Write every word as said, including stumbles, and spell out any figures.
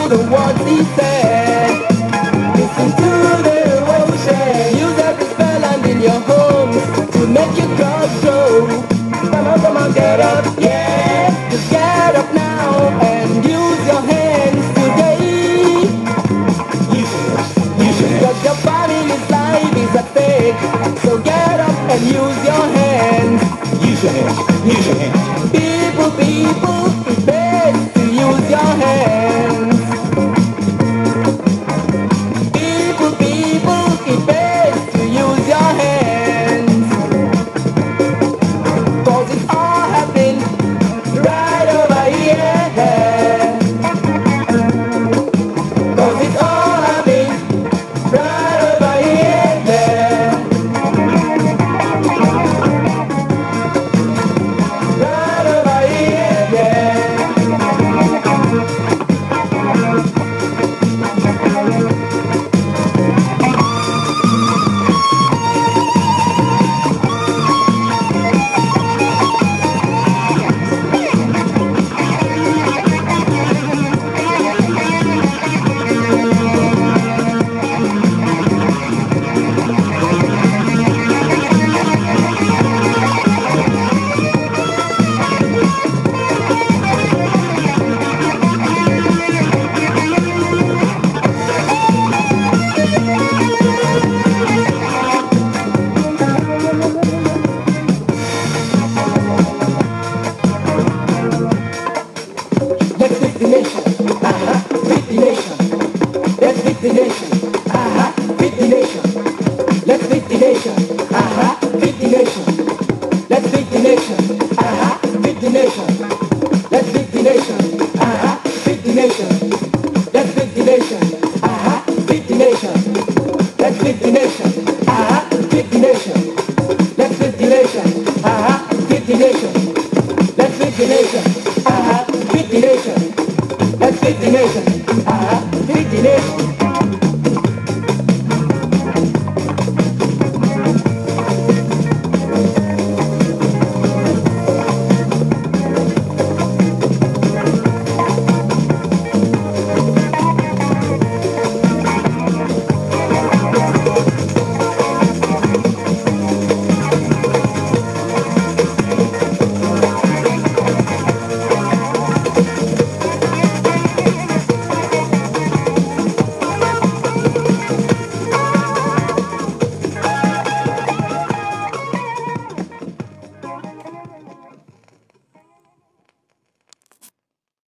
the words he said. Listen to the ocean. Use every spell and in your homes to make your God grow. Come on, come on, get up, yeah. Just get up now and use your hands today. Use your hands, use your hands. Cause your family's life is at stake. So get up and use your hands. Use your hands, use your hands. People, people, it's best to use your hands. People, people, it's best to use your hands. Cause it's all happening right over here. Cause it's all happening right over here. Right over here. Let's fix the nation. Uh-huh. Fix the nation. Let's fix the nation. Uh-huh. Fix the nation. Let's fix the nation. Uh-huh. Fix the nation. Let's fix the nation. Uh-huh. Fix the nation. Let's fix the nation. Uh-huh. Fix the nation. Let's fix the nation. Uh-huh. Fix the nation. Let's fix the nation. Uh-huh. Fix the nation. Let's fix the nation. Uh-huh. Fix the nation. Let's fix the nation. Uh-huh. Fix the nation. Let's fix the nation. Uh-huh. Fix the nation.